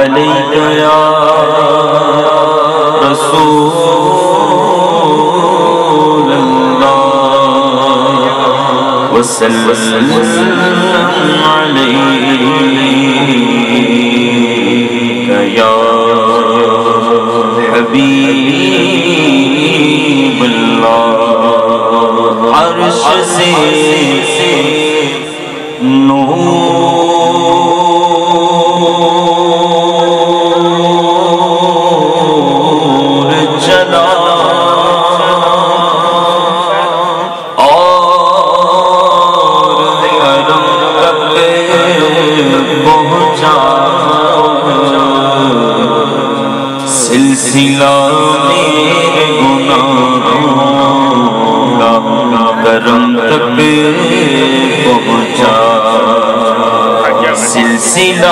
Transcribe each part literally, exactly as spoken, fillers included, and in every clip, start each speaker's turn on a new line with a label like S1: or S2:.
S1: علیک یا رسول اللہ وسلم علیک یا حبیب اللہ عرش سے نور چلا اور حرم تک پہنچا سلسلہ میرے گناہوں کا کرم تک پہنچا سلسلہ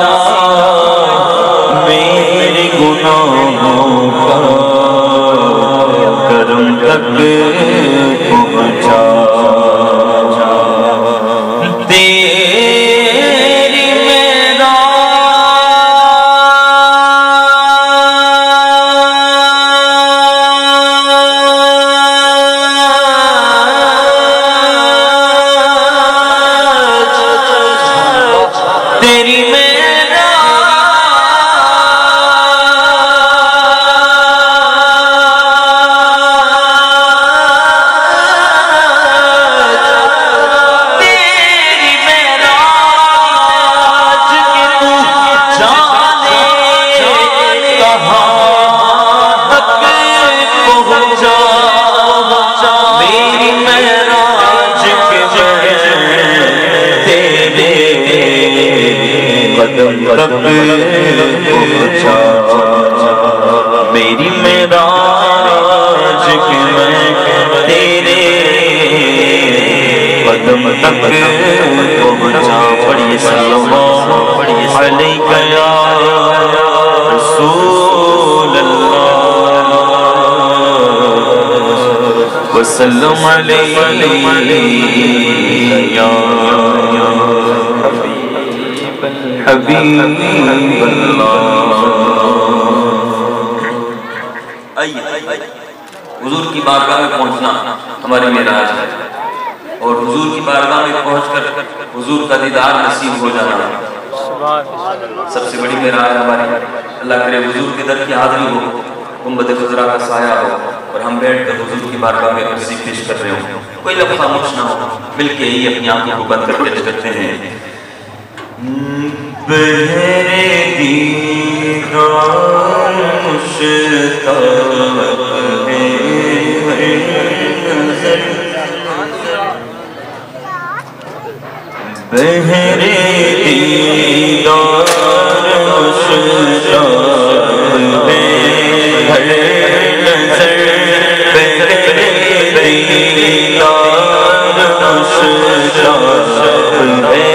S1: میرے گناہوں کا کرم تک پہنچا تیری میرا تیری میرا تیری میرا جانے کہاں تک پہنچا میری معراج کے قدم تک پہنچا میری معراج کے میں تیرے قدم تک پہنچا پڑھیے صلی اللہ علیہ یا رسول اللہ وسلم علیہ یا حبیب اللہ آئیے حضور کی بارگاہ میں پہنچنا ہماری معراج ہے اور حضور کی بارگاہ میں پہنچ کر حضور کا دیدار نصیب ہو جانا سب سے بڑی معراج ہماری اللہ کرے حضور کے در کی حاضری ہو گنبد خضرا کا سایہ ہو اور ہم بیٹھ کر حضور کی بارگاہ میں عرضی پیش کر رہے ہوں کوئی لفظ خاموش نہ ہو مل کے ہی اپنی آنکھوں کو بند کر کے کرتے ہیں بہرے دیدار مشتاق ہے ہر نظر بہرے دیدار مشتاق ہے ہر نظر بہرے دیدار مشتاق ہے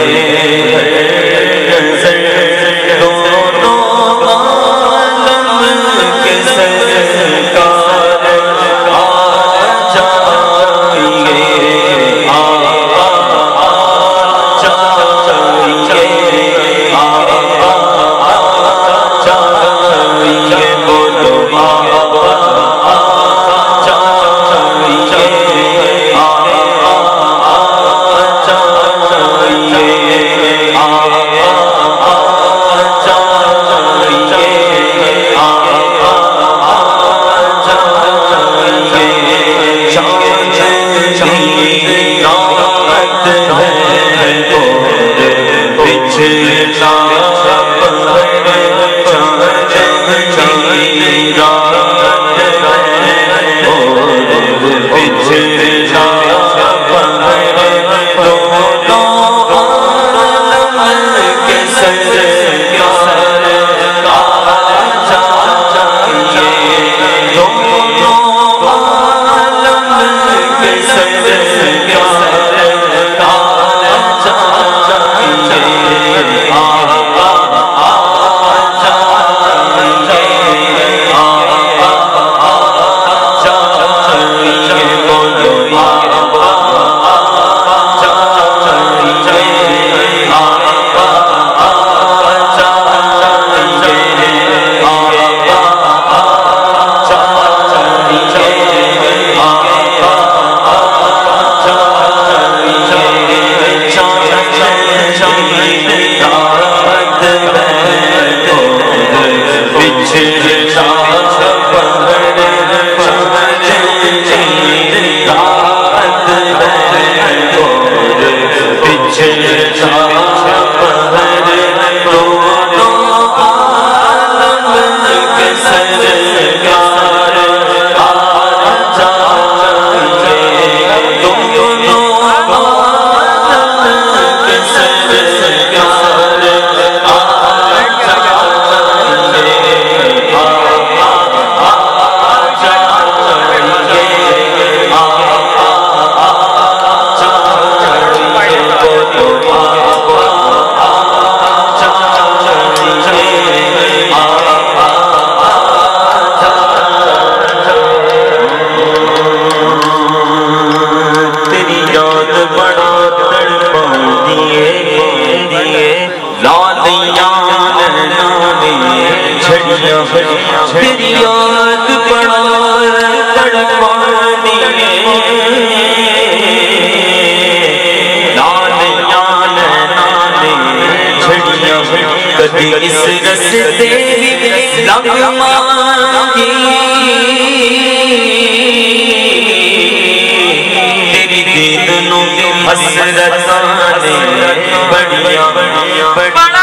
S1: تیری یاد بڑا تڑپانی نالیاں نالے جھڑیاں کبھی اس رستے لگ مانگی تیری دید نو حسرتانے بڑیاں بڑا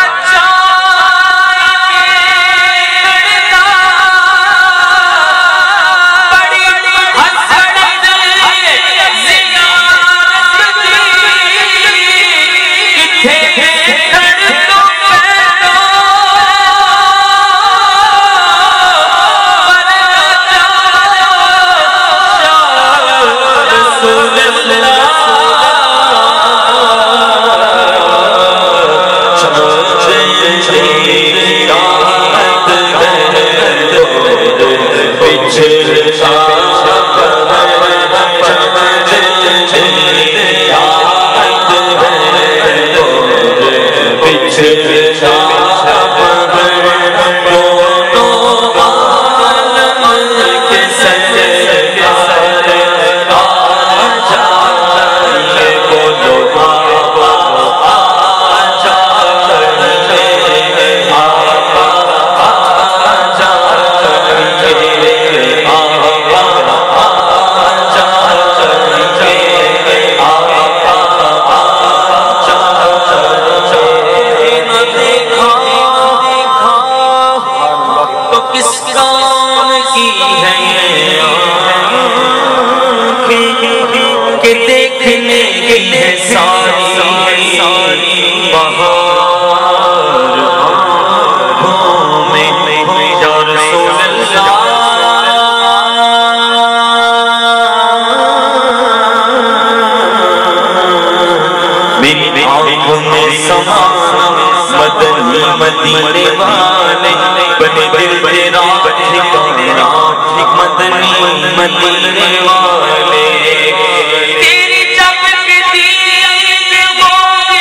S1: مدینے والے بنے دل تیرا ٹھکانا مدنی مدینے والے تیری چمکتی عید ہوگی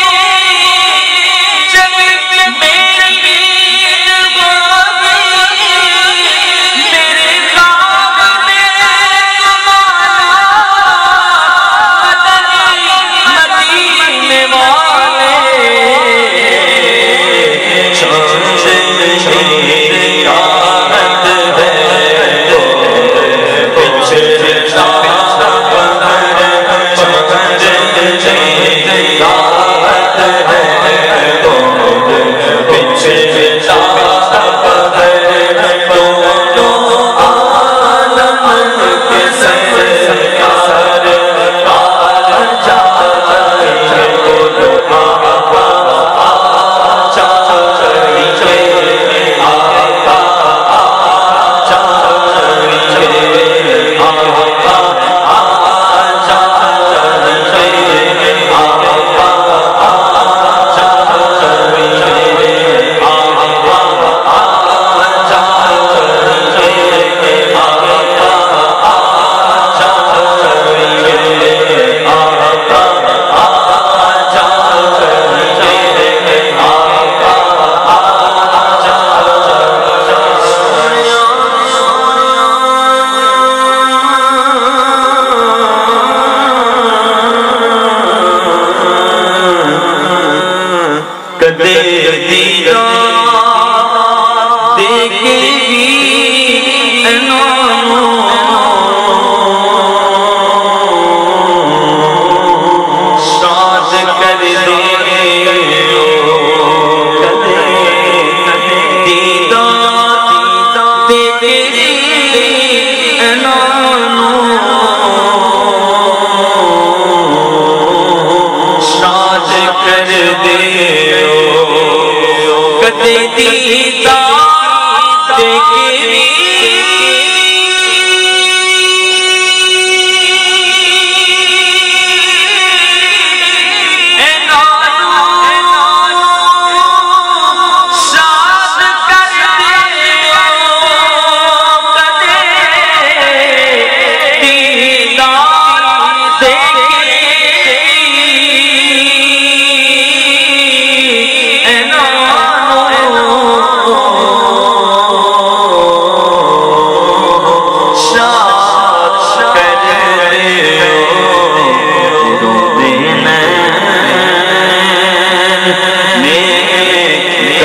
S1: چمک میری عید ہوگی میرے خواب میں تمہارا مدنی مدینے والے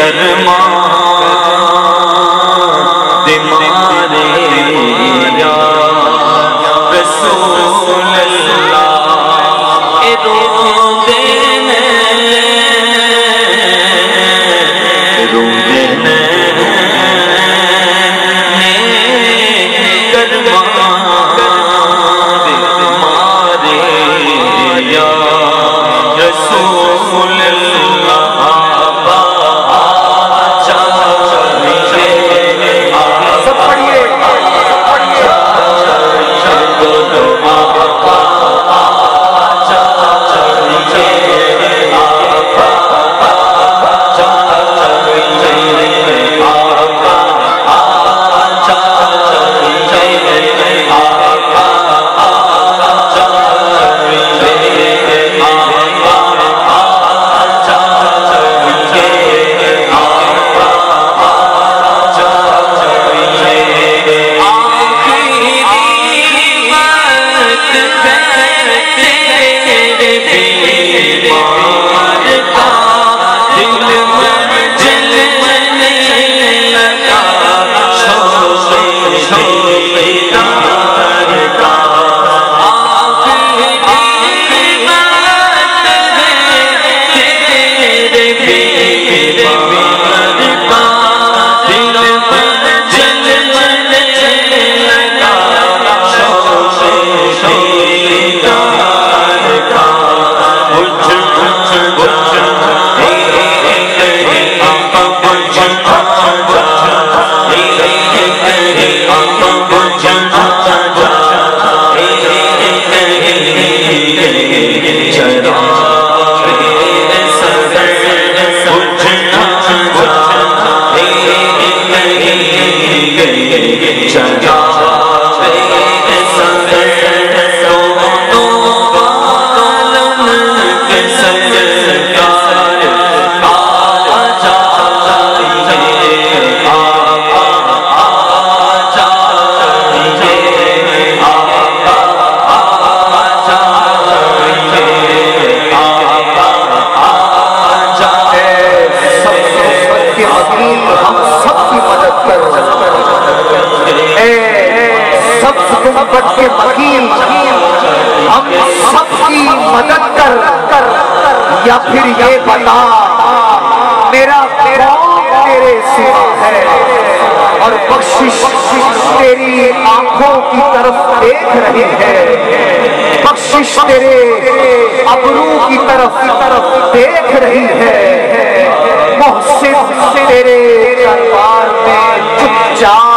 S1: کرما دمارے یا رسول اللہ اے رو دینے رو دینے
S2: محبت کے وکیل ہم سب کی مدد کر یا پھر یہ بتا میرا کون تیرے سوا ہے اور بخشش تیری آنکھوں کی طرف دیکھ رہی ہے بخشش تیرے ابرو کی طرف طرف دیکھ رہی ہے محسن تیرے دربار میں چپ چاپ